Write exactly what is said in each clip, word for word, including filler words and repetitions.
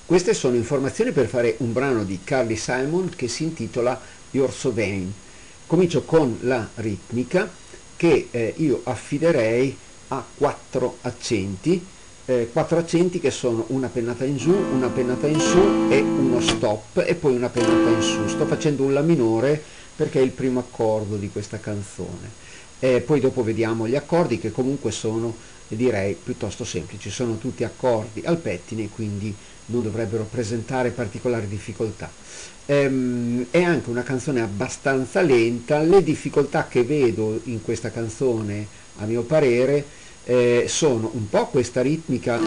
Queste sono informazioni per fare un brano di Carly Simon che si intitola You're So Vain. Comincio con la ritmica che eh, io affiderei a quattro accenti, eh, quattro accenti che sono una pennata in giù, una pennata in su e uno stop e poi una pennata in su. Sto facendo un La minore perché è il primo accordo di questa canzone. Eh, poi dopo vediamo gli accordi che comunque sono, direi, piuttosto semplici, sono tutti accordi al pettine, quindi non dovrebbero presentare particolari difficoltà. Ehm, è anche una canzone abbastanza lenta. Le difficoltà che vedo in questa canzone, a mio parere, eh, sono un po' questa ritmica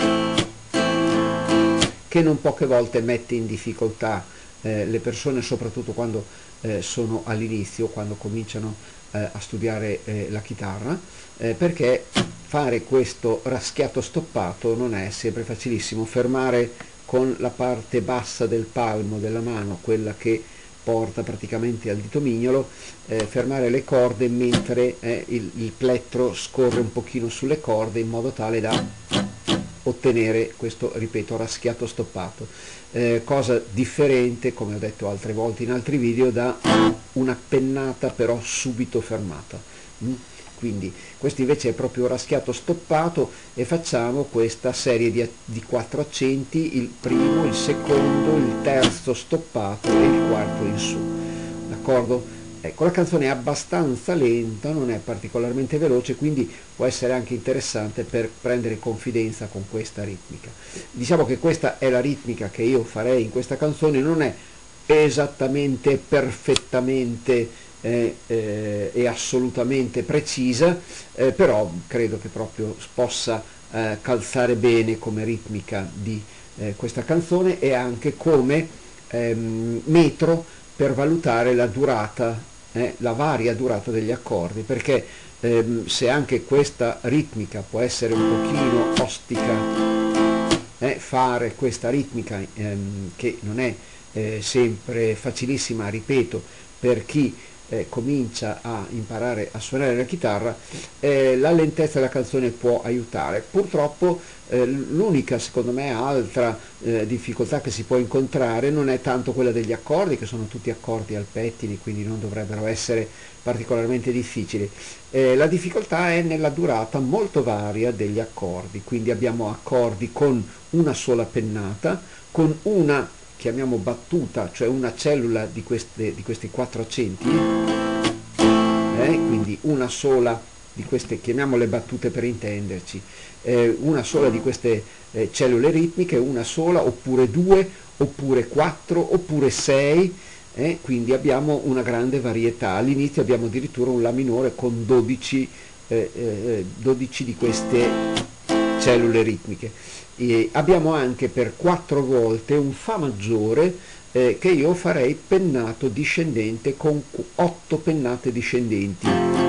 che non poche volte mette in difficoltà eh, le persone, soprattutto quando eh, sono all'inizio, quando cominciano eh, a studiare eh, la chitarra, eh, perché fare questo raschiato stoppato non è sempre facilissimo. Fermare con la parte bassa del palmo della mano, quella che porta praticamente al dito mignolo, eh, fermare le corde mentre eh, il, il plettro scorre un pochino sulle corde in modo tale da ottenere questo, ripeto, raschiato stoppato, eh, cosa differente, come ho detto altre volte in altri video, da una pennata però subito fermata. Mm? Quindi questo invece è proprio raschiato stoppato e facciamo questa serie di, di quattro accenti, il primo, il secondo, il terzo stoppato e il quarto in su, d'accordo? Ecco, la canzone è abbastanza lenta, non è particolarmente veloce, quindi può essere anche interessante per prendere confidenza con questa ritmica. Diciamo che questa è la ritmica che io farei in questa canzone, non è esattamente, perfettamente eh, eh, e assolutamente precisa, eh, però credo che proprio possa eh, calzare bene come ritmica di eh, questa canzone e anche come ehm, metro per valutare la durata, eh, la varia durata degli accordi, perché ehm, se anche questa ritmica può essere un pochino ostica, eh, fare questa ritmica ehm, che non è eh, sempre facilissima, ripeto, per chi eh, comincia a imparare a suonare la chitarra, eh, la lentezza della canzone può aiutare. Purtroppo eh, l'unica, secondo me, altra eh, difficoltà che si può incontrare non è tanto quella degli accordi, che sono tutti accordi al pettine, quindi non dovrebbero essere particolarmente difficili. Eh, la difficoltà è nella durata molto varia degli accordi, quindi abbiamo accordi con una sola pennata, con una, chiamiamo battuta, cioè una cellula di, queste, di questi quattro accenti, eh, quindi una sola di queste, chiamiamole battute per intenderci, eh, una sola di queste eh, cellule ritmiche, una sola, oppure due, oppure quattro, oppure sei, eh, quindi abbiamo una grande varietà. All'inizio abbiamo addirittura un La minore con dodici, eh, eh, dodici di queste cellule ritmiche. E abbiamo anche per quattro volte un Fa maggiore eh, che io farei pennato discendente con otto pennate discendenti.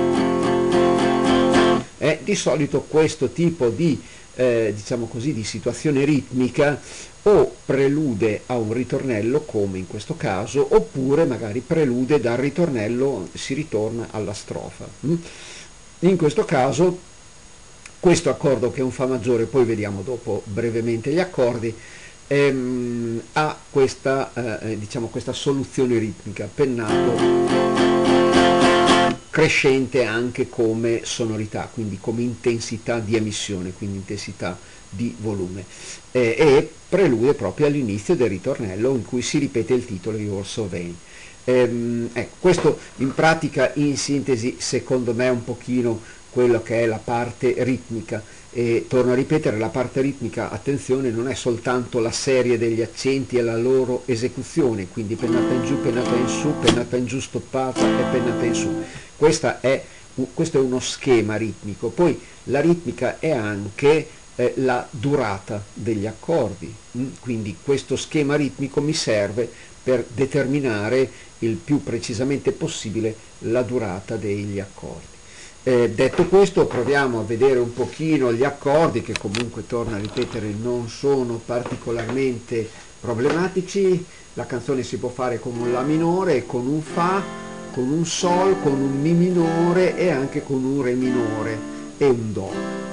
Eh, di solito questo tipo di, eh, diciamo così, di situazione ritmica o prelude a un ritornello, come in questo caso, oppure magari prelude dal ritornello, si ritorna alla strofa. In questo caso questo accordo, che è un Fa maggiore, poi vediamo dopo brevemente gli accordi, ehm, ha questa, eh, diciamo, questa soluzione ritmica, pennato crescente anche come sonorità, quindi come intensità di emissione, quindi intensità di volume, eh, e prelude proprio all'inizio del ritornello in cui si ripete il titolo You're So Vain. Ehm, ecco, questo in pratica, in sintesi, secondo me è un pochino quello che è la parte ritmica. E torno a ripetere, la parte ritmica, attenzione, non è soltanto la serie degli accenti e la loro esecuzione, quindi pennata in giù, pennata in su, pennata in giù stoppata e pennata in su. Questa è, questo è uno schema ritmico. Poi la ritmica è anche eh, la durata degli accordi, quindi questo schema ritmico mi serve per determinare il più precisamente possibile la durata degli accordi. Eh, detto questo, proviamo a vedere un pochino gli accordi, che comunque, torno a ripetere, non sono particolarmente problematici. La canzone si può fare con un La minore, con un Fa, con un Sol, con un Mi minore e anche con un Re minore e un Do.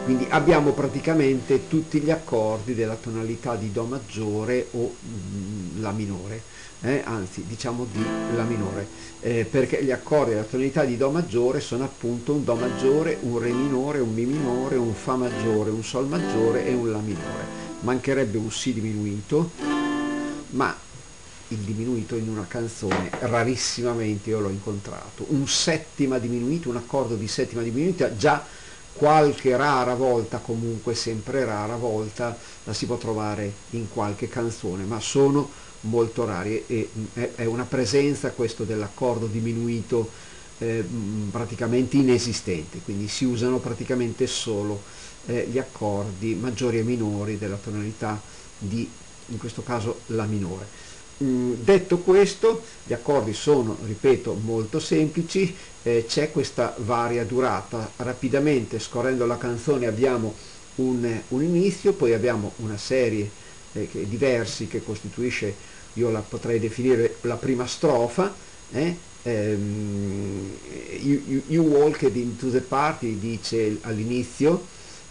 Quindi abbiamo praticamente tutti gli accordi della tonalità di Do maggiore o mm, La minore, eh, anzi diciamo di La minore, eh, perché gli accordi della tonalità di Do maggiore sono appunto un Do maggiore, un Re minore, un Mi minore, un Fa maggiore, un Sol maggiore e un La minore. Mancherebbe un Si diminuito, ma il diminuito in una canzone rarissimamente io l'ho incontrato. Un settima diminuito, un accordo di settima diminuita, già qualche rara volta, comunque sempre rara volta, la si può trovare in qualche canzone, ma sono molto rari e è una presenza questo dell'accordo diminuito eh, praticamente inesistente, quindi si usano praticamente solo eh, gli accordi maggiori e minori della tonalità di, in questo caso, La minore. Mm, detto questo, gli accordi sono, ripeto, molto semplici, eh, c'è questa varia durata. Rapidamente scorrendo la canzone abbiamo un, un inizio, poi abbiamo una serie eh, che, di versi che costituisce, io la potrei definire la prima strofa, eh? ehm, you, you, you walked into the party, dice all'inizio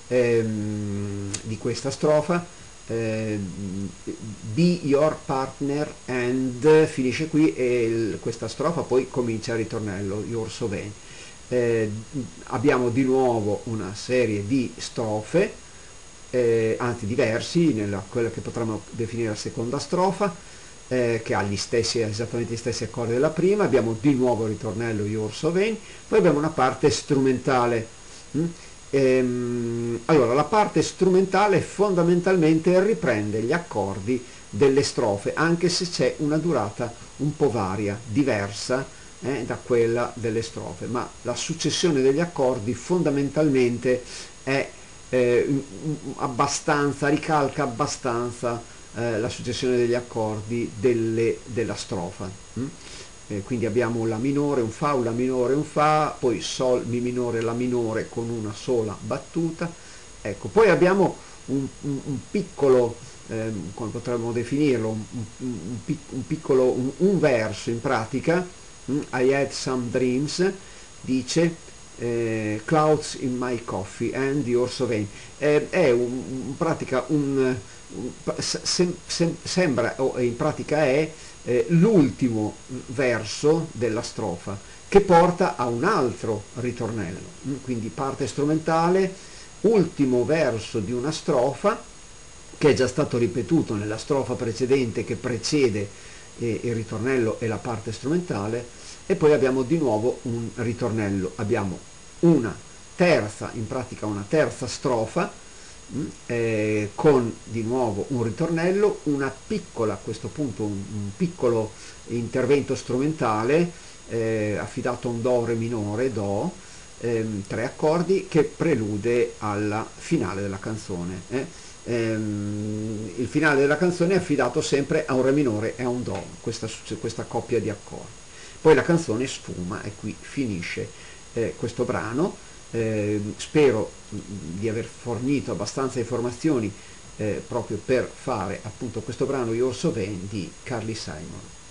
ehm, di questa strofa. Eh, be your partner and finisce qui e il, questa strofa poi comincia il ritornello You're so vain. Eh, abbiamo di nuovo una serie di strofe, eh, anzi di versi, nella, quella che potremmo definire la seconda strofa, eh, che ha gli stessi, esattamente gli stessi accordi della prima. Abbiamo di nuovo il ritornello You're so vain, poi abbiamo una parte strumentale. hm? Ehm, allora, la parte strumentale fondamentalmente riprende gli accordi delle strofe, anche se c'è una durata un po' varia, diversa eh, da quella delle strofe, ma la successione degli accordi fondamentalmente è eh, abbastanza, ricalca abbastanza eh, la successione degli accordi delle, della strofa. hm? Eh, quindi abbiamo La minore, un Fa, un La minore, un Fa, poi Sol, Mi minore, La minore con una sola battuta. Ecco, poi abbiamo un, un, un piccolo, ehm, come potremmo definirlo, un, un, un, un piccolo, un, un verso in pratica, hm? I had some dreams, dice eh, Clouds in my coffee and you're so vain. Eh, è un, in pratica un, un sem, sem, sembra, o in pratica è Eh, l'ultimo verso della strofa che porta a un altro ritornello, quindi parte strumentale, ultimo verso di una strofa che è già stato ripetuto nella strofa precedente che precede eh, il ritornello e la parte strumentale, e poi abbiamo di nuovo un ritornello, abbiamo una terza, in pratica una terza strofa Eh, con di nuovo un ritornello, una piccola, a questo punto un, un piccolo intervento strumentale eh, affidato a un Do Re minore, Do, ehm, tre accordi, che prelude alla finale della canzone. Eh. Ehm, il finale della canzone è affidato sempre a un Re minore e a un Do, questa, questa coppia di accordi. Poi la canzone sfuma e qui finisce eh, questo brano. Eh, spero di aver fornito abbastanza informazioni eh, proprio per fare appunto questo brano You're so vain di Carly Simon.